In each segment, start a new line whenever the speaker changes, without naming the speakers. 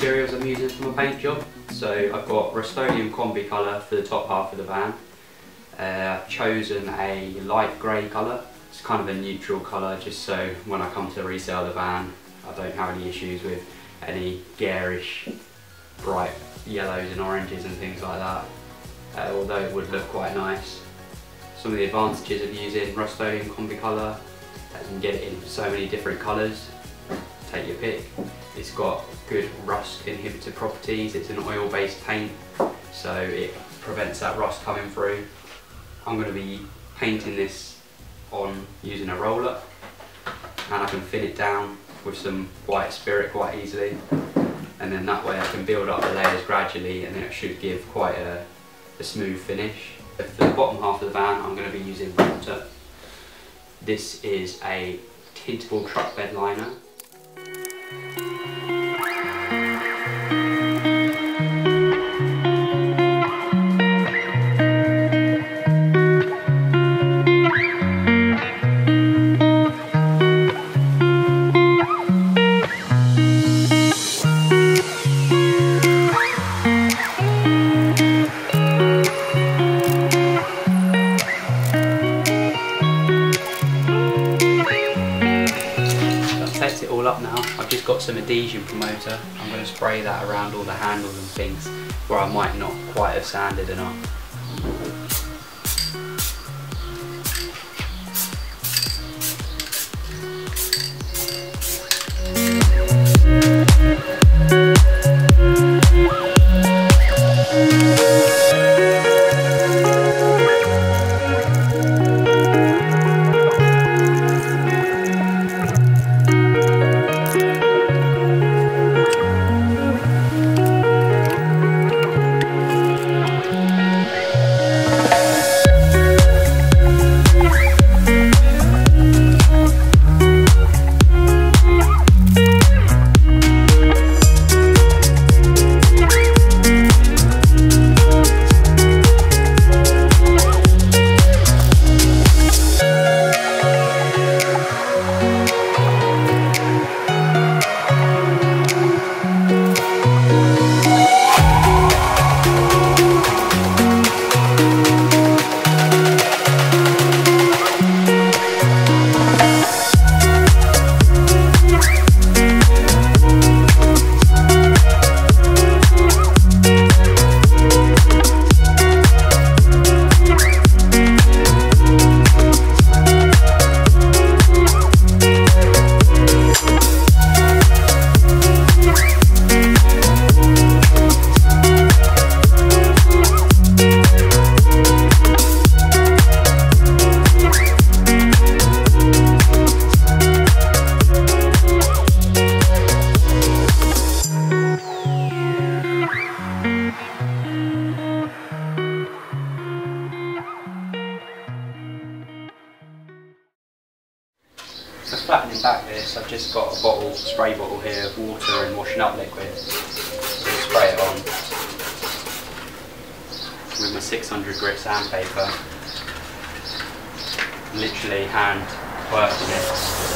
materials I'm using for my paint job. So I've got Rustoleum Combi Colour for the top half of the van. I've chosen a light grey colour. It's kind of a neutral colour, just so when I come to resell the van I don't have any issues with any garish bright yellows and oranges and things like that, although it would look quite nice. Some of the advantages of using Rustoleum Combi Colour, you can get it in so many different colours, take your pick. It's got good rust inhibitor properties. It's an oil based paint, so it prevents that rust coming through. I'm going to be painting this on using a roller, and I can thin it down with some white spirit quite easily, and then that way I can build up the layers gradually, and then it should give quite a smooth finish. For the bottom half of the van I'm going to be using Raptor. This is a tintable truckbed liner. It all up now. I've just got some adhesion promoter. I'm going to spray that around all the handles and things where I might not quite have sanded enough. For flattening back this, I've just got a spray bottle here of water and washing up liquid. So spray it on with my 600 grit sandpaper. Literally hand working it.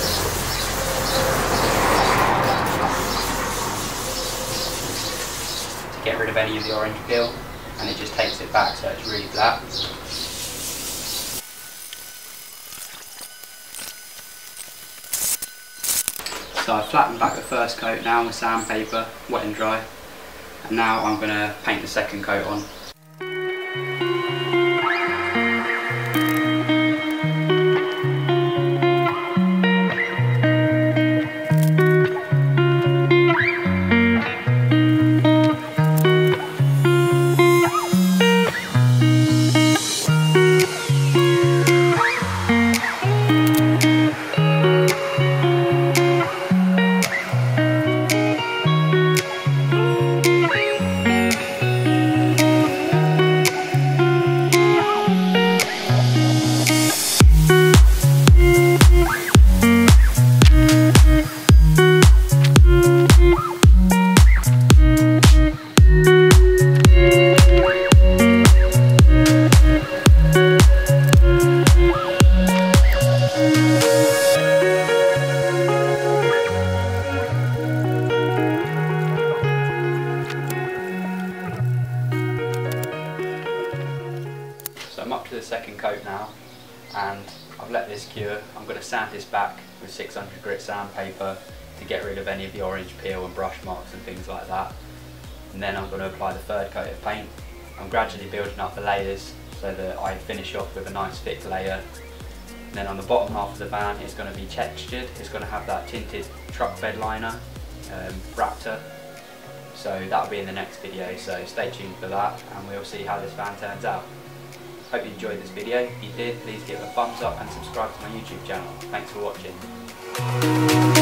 To get rid of any of the orange peel, and it just takes it back so it's really flat. So I've flattened back the first coat now with sandpaper, wet and dry, and now I'm going to paint the second coat on. secure. I'm going to sand this back with 600 grit sandpaper to get rid of any of the orange peel and brush marks and things like that. And then I'm going to apply the third coat of paint. I'm gradually building up the layers so that I finish off with a nice thick layer. And then on the bottom half of the van it's going to be textured. It's going to have that tinted truck bed liner, Raptor. So that'll be in the next video, so stay tuned for that and we'll see how this van turns out. Hope you enjoyed this video. If you did, please give it a thumbs up and subscribe to my YouTube channel. Thanks for watching.